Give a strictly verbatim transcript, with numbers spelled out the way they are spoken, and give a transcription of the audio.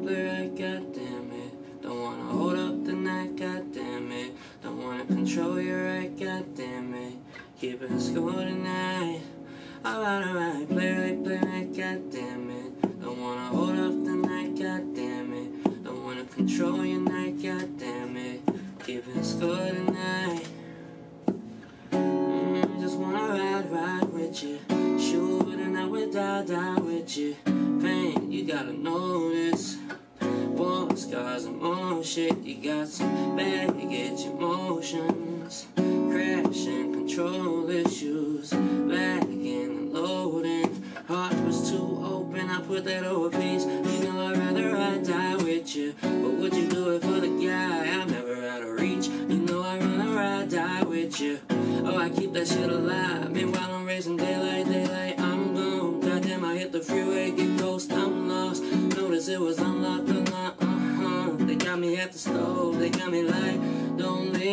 play right, goddamn it. Don't wanna hold up the night, goddamn it. Don't wanna control you right, goddamn it. Keeping score tonight. Alright, alright, play right, play right, goddamn it. Don't wanna hold up the night, goddamn it. Don't wanna control your night, goddamn it. Keeping score tonight. Mm, just wanna ride, ride with you. Shoot and I would die, die with you. Pain, you gotta know this. War scars and more shit. You got some baggage emotions. Crashing, control issues. Lagging and loading. Heart was too open, I put that over peace. You know I'd rather ride, die with you. But would you do it for the guy? I'm never out of reach. You know I'd rather ride, die with you. Oh, I keep that shit alive. Meanwhile I'm raising daylight, daylight, I'm gone. Goddamn, I hit the freeway, get ghost, I'm lost. Notice it was unlocked, unlocked, uh-huh. They got me at the stove, they got me like, don't leave.